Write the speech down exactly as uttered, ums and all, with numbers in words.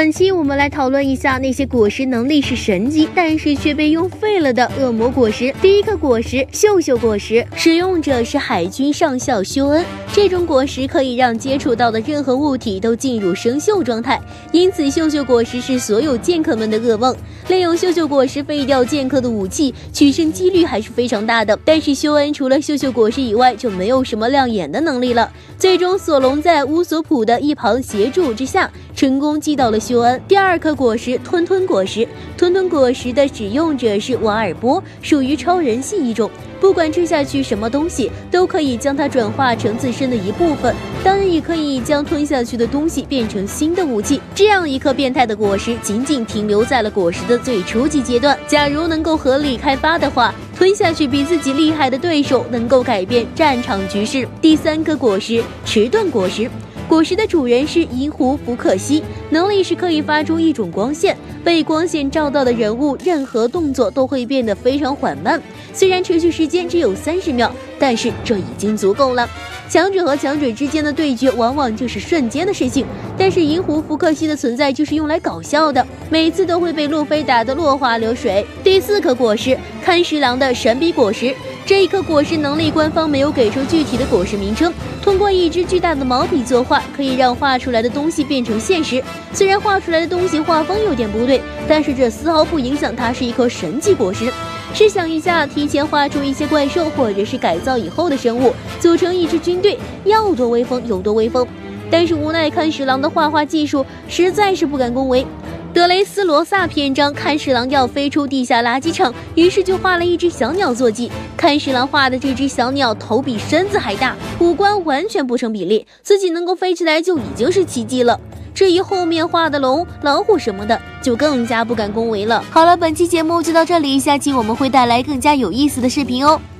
本期我们来讨论一下那些果实能力是神级，但是却被用废了的恶魔果实。第一颗果实，秀秀果实，使用者是海军上校修恩。这种果实可以让接触到的任何物体都进入生锈状态，因此秀秀果实是所有剑客们的噩梦。利用秀秀果实废掉剑客的武器，取胜几率还是非常大的。但是修恩除了秀秀果实以外，就没有什么亮眼的能力了。最终，索隆在乌索普的一旁协助之下，成功击倒了修恩。第二颗果实，吞吞果实。吞吞果实的使用者是瓦尔波，属于超人系一种。不管吃下去什么东西，都可以将它转化成自身的一部分，当然也可以将吞下去的东西变成新的武器。这样一颗变态的果实，仅仅停留在了果实的最初级阶段。假如能够合理开发的话，吞下去比自己厉害的对手，能够改变战场局势。第三颗果实，迟钝果实。果实的主人是银狐福克西，能力是可以发出一种光线，被光线照到的人物任何动作都会变得非常缓慢，虽然持续时间只有三十秒，但是这已经足够了。强者和强者之间的对决往往就是瞬间的事情，但是银狐福克西的存在就是用来搞笑的，每次都会被路飞打得落花流水。第四颗果实，看十郎的神笔果实。这一颗果实能力官方没有给出具体的果实名称，通过一支巨大的毛笔作画，可以让画出来的东西变成现实。虽然画出来的东西画风有点不对，但是这丝毫不影响它是一颗神级果实。试想一下，提前画出一些怪兽或者是改造以后的生物，组成一支军队，要多威风有多威风。但是无奈看十郎的画画技术实在是不敢恭维。德雷斯罗萨篇章，看十郎要飞出地下垃圾场，于是就画了一只小鸟坐骑。看十郎画的这只小鸟头比身子还大，五官完全不成比例，自己能够飞起来就已经是奇迹了。至于后面画的龙、老虎什么的，就更加不敢恭维了。好了，本期节目就到这里，下期我们会带来更加有意思的视频哦。